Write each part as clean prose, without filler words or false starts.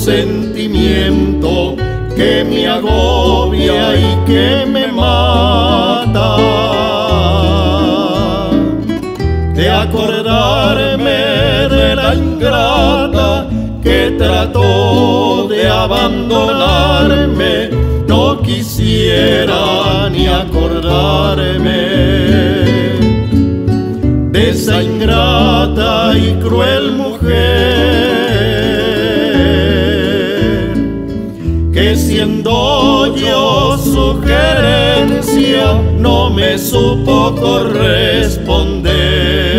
sentimiento que me agobia y que me mata. De acordarme de la ingrata que trató de abandonarme, no quisiera ni acordarme de esa ingrata y cruel mujer, que siendo yo su gerencia no me supo corresponder.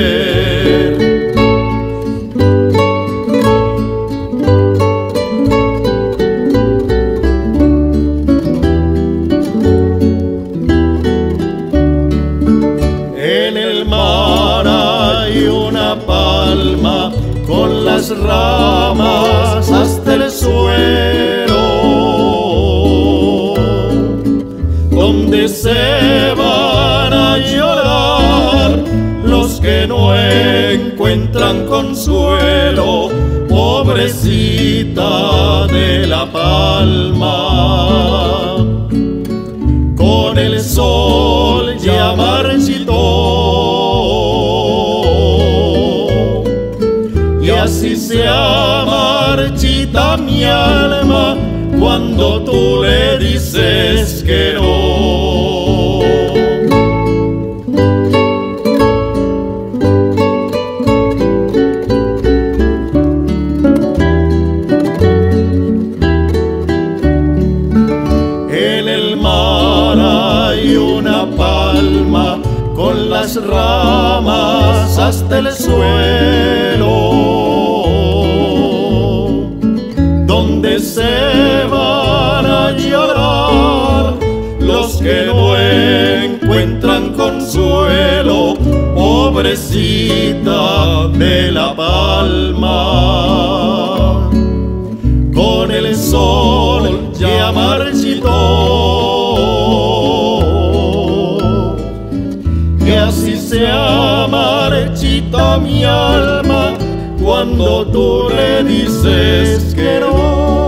En el mar hay una palma con las ramas hasta el suelo, donde se van a llorar los que no encuentran consuelo. Pobrecita de la palma, con el sol ya marchitó, y así se marchita mi alma cuando tú le dices que no. En el mar hay una palma con las ramas hasta el suelo, donde se van a llorar los que no encuentran consuelo. Pobrecita de la palma, con el sol ya marchitó, y así se marchita mi alma cuando tú le dices que no.